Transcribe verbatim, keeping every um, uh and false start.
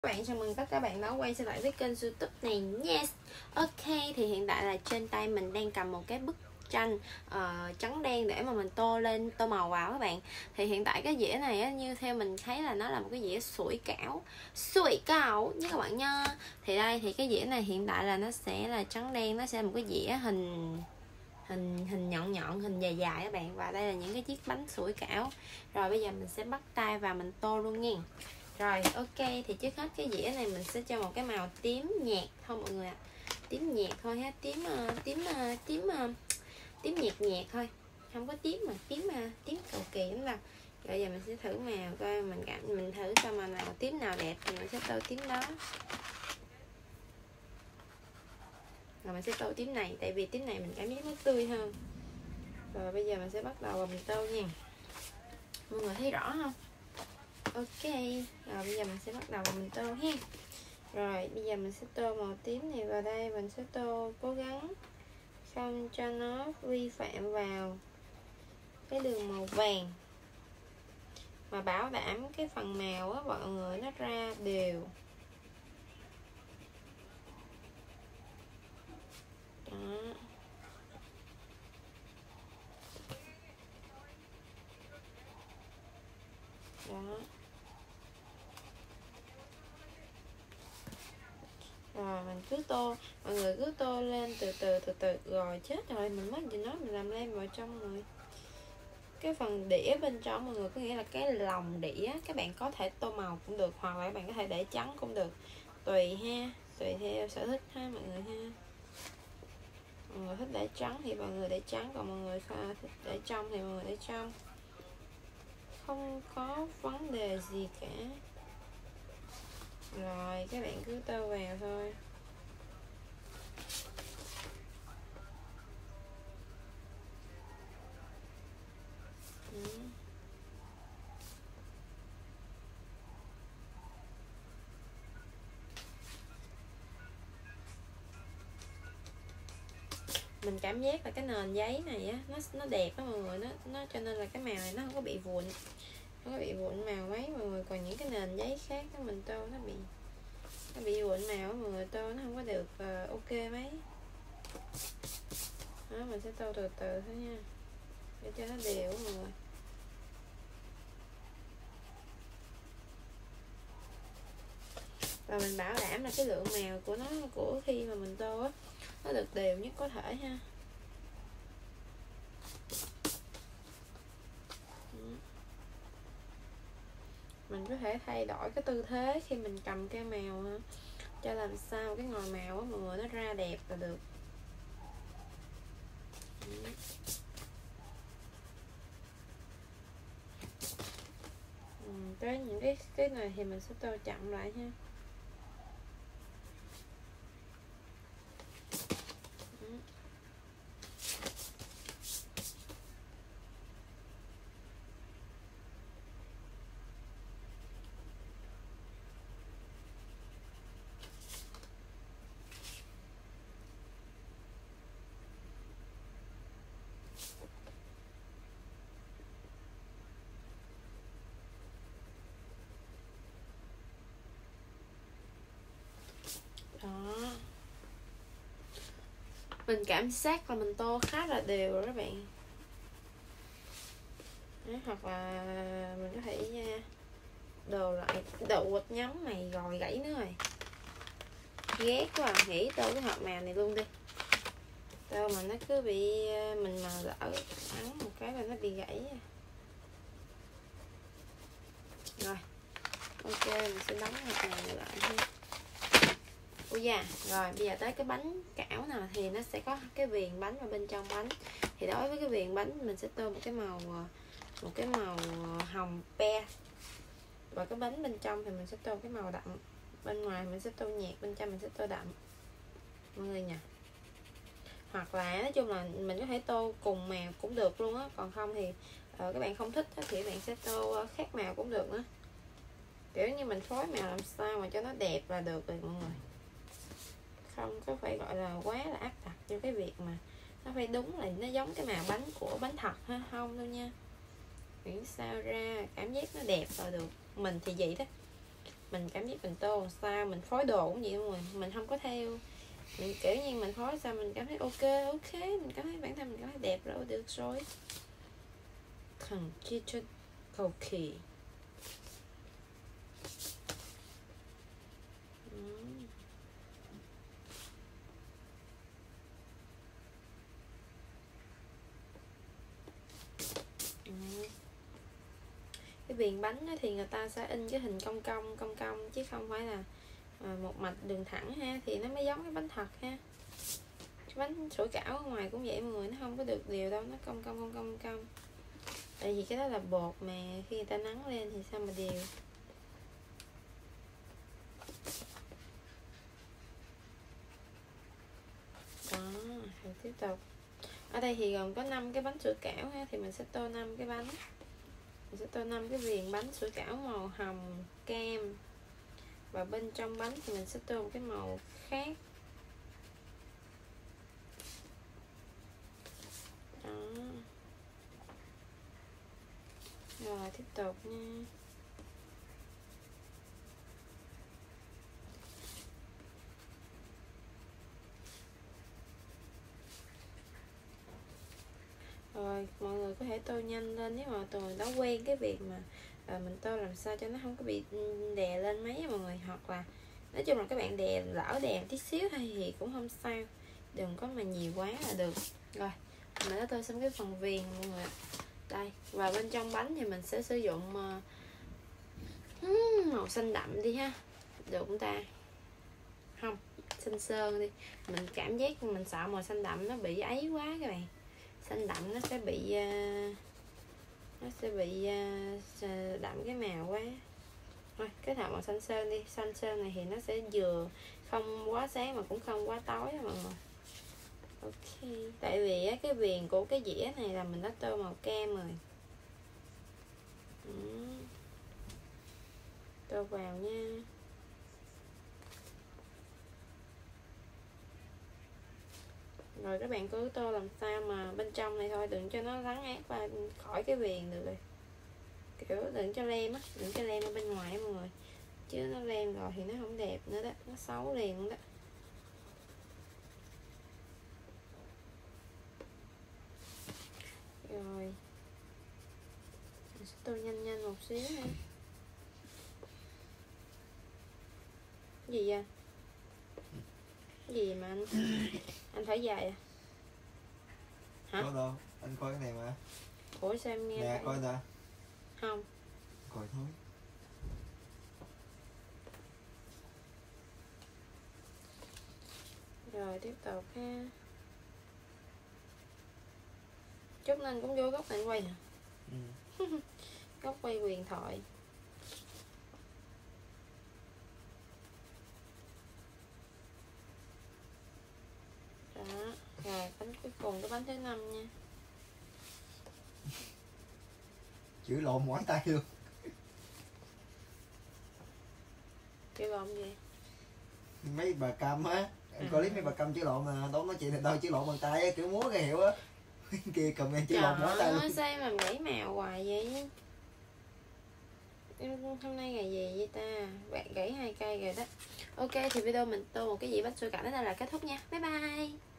Các bạn, chào mừng tất cả các bạn đã quay trở lại với kênh YouTube này. Yes. Ok, thì hiện tại là trên tay mình đang cầm một cái bức tranh uh, trắng đen để mà mình tô lên, tô màu vào các bạn. Thì hiện tại cái dĩa này á, như theo mình thấy là nó là một cái dĩa sủi cảo sủi cảo nha các bạn nha. Thì đây, thì cái dĩa này hiện tại là nó sẽ là trắng đen, nó sẽ là một cái dĩa hình hình hình nhọn nhọn, hình dài dài các bạn. Và đây là những cái chiếc bánh sủi cảo. Rồi bây giờ mình sẽ bắt tay vào mình tô luôn nha. Rồi ok, thì trước hết cái dĩa này mình sẽ cho một cái màu tím nhạt thôi mọi người ạ. Tím nhạt thôi ha, tím uh, tím uh, tím uh, tím nhạt nhạt thôi. Không có tím mà tím uh, tím cầu kỳ lắm đâu. Rồi giờ mình sẽ thử màu coi, mình cảm mình thử coi màu nào tím nào đẹp thì mình sẽ tô tím đó. Rồi mình sẽ tô tím này, tại vì tím này mình cảm giác nó tươi hơn. Rồi bây giờ mình sẽ bắt đầu vào mình tô nha. Mọi người thấy rõ không? Ok, rồi bây giờ mình sẽ bắt đầu mình tô ha. Rồi bây giờ mình sẽ tô màu tím này vào đây. Mình sẽ tô cố gắng không cho nó vi phạm vào cái đường màu vàng, mà bảo đảm cái phần màu á mọi người nó ra đều. Đó. Đó. Rồi mình cứ tô, mọi người cứ tô lên từ từ từ từ. Rồi chết rồi, mình mất gì nói mình làm lên vào trong rồi. Cái phần đĩa bên trong mọi người, có nghĩa là cái lòng đĩa các bạn có thể tô màu cũng được, hoặc là các bạn có thể để trắng cũng được, tùy ha, tùy theo sở thích ha mọi người ha. Mọi người thích để trắng thì mọi người để trắng, còn mọi người thích để trong thì mọi người để trong, không có vấn đề gì cả. Rồi các bạn cứ tô vào thôi. Ừ. Mình cảm giác là cái nền giấy này á, nó nó đẹp đó mọi người, nó nó cho nên là cái màu này nó không có bị vụn, không có bị vụn màu mấy mọi người. Còn những cái nền giấy khác đó mình tô nó bị nó bị vụn màu, mọi người tô nó không có được uh, ok mấy. Đó, mình sẽ tô từ từ thôi nha, để cho nó đều mọi người. Và mình bảo đảm là cái lượng màu của nó, của khi mà mình tô á, nó được đều nhất có thể ha. Mình có thể thay đổi cái tư thế khi mình cầm cây màu ha, cho làm sao cái ngòi màu á mọi người nó ra đẹp là được. Ừ, cái những cái cái này thì mình sẽ tô chậm lại ha. Đó, mình cảm giác là mình tô khá là đều rồi các bạn. Đó, hoặc là mình có thể đồ lại đồ quịch nhóm mày rồi gãy nữa rồi, ghét quá à. Nghĩ tô cái hộp màu này luôn đi, tô mà nó cứ bị mình mà lỡ ấn một cái là nó bị gãy. Rồi ok, mình sẽ đóng hộp này lại ha. Ui da, rồi bây giờ tới cái bánh cảo nào thì nó sẽ có cái viền bánh và bên trong bánh. Thì đối với cái viền bánh mình sẽ tô một cái màu một cái màu hồng pe, và cái bánh bên trong thì mình sẽ tô cái màu đậm. Bên ngoài mình sẽ tô nhạt, bên trong mình sẽ tô đậm mọi người nha. Hoặc là nói chung là mình có thể tô cùng màu cũng được luôn á, còn không thì uh, các bạn không thích thì các bạn sẽ tô khác màu cũng được nữa. Kiểu như mình phối màu làm sao mà cho nó đẹp là được rồi mọi người, không có phải gọi là quá là áp đặt cho cái việc mà nó phải đúng là nó giống cái màu bánh của bánh thật ha, không đâu nha. Miễn sao ra cảm giác nó đẹp là được, mình thì vậy đó. mình cảm giác mình tô làm sao, mình phối đồ cũng vậy mọi người, mình không có theo, mình kiểu như mình phối sao mình cảm thấy ok ok, mình cảm thấy bản thân mình cảm thấy đẹp rồi, được rồi. Thần chi cho cầu kỳ. Cái viền bánh thì người ta sẽ in cái hình cong cong cong cong chứ không phải là một mạch đường thẳng ha, thì nó mới giống cái bánh thật ha. Cái bánh sủi cảo ở ngoài cũng vậy mọi người, nó không có được đều đâu, nó cong cong cong cong cong. Tại vì cái đó là bột mà khi người ta nắng lên thì sao mà đều. Đó, rồi tiếp tục. Ở đây thì gồm có năm cái bánh sủi cảo ha, thì mình sẽ tô năm cái bánh. Mình sẽ tô năm cái viền bánh sủi cảo màu hồng cam. Và bên trong bánh thì mình sẽ tô một cái màu khác. Đó. Rồi tiếp tục nha. Rồi mọi người có thể tô nhanh lên nếu mà tụi mình đã quen cái việc mà à, mình tô làm sao cho nó không có bị đè lên mấy mọi người, hoặc là nói chung là các bạn đè lỡ đè tí xíu thôi thì cũng không sao, đừng có mà nhiều quá là được. Rồi mình đã tô xong cái phần viền mọi người đây, và bên trong bánh thì mình sẽ sử dụng uh, màu xanh đậm đi ha, được không ta? Không, xanh sơn đi, mình cảm giác mình sợ màu xanh đậm nó bị ấy quá các bạn, xanh đậm nó sẽ bị uh, nó sẽ bị uh, đậm cái màu quá. Thôi kết hợp màu xanh sơn đi, xanh sơn này thì nó sẽ vừa không quá sáng mà cũng không quá tối mọi người. Ok, tại vì á, cái viền của cái dĩa này là mình đã tô màu cam rồi. Ừ. Tô vào nha. Rồi các bạn cứ tô làm sao mà bên trong này thôi, đừng cho nó lắng át và khỏi cái viền được rồi, kiểu đừng cho lem á, đừng cho lem ở bên ngoài mọi người, chứ nó lem rồi thì nó không đẹp nữa đó, nó xấu liền luôn đó. Rồi mình sẽ tô nhanh nhanh một xíu ha. Cái gì vậy? Cái gì mà anh anh thở dài à? Hả? Có đâu, anh coi cái này mà. Ủa sao em nghe nè vậy? Coi nè. Không. Coi thôi. Rồi tiếp tục ha. Chút nên cũng vô góc này quay hả? Ừ. Góc quay huyền thoại. Đó, rồi bánh cuối cùng, cái bánh thứ năm nha. Chữ lộn mỏi tay luôn. Chữ lộn gì? Mấy bà cầm á, em à. coi clip mấy bà cầm chữ lộn mà đâu nói chuyện thì đâu chữ lộn bằng tay á, kiểu múa cái hiệu á. Kia cầm em chữ lộn mỏi tay luôn. Sao mà gãy màu hoài vậy? Em hôm nay ngày gì vậy ta? Bạn gãy hai cây rồi đó. Ok thì video mình tô một cái dĩa bánh sủi cảo đến đây là kết thúc nha. Bye bye.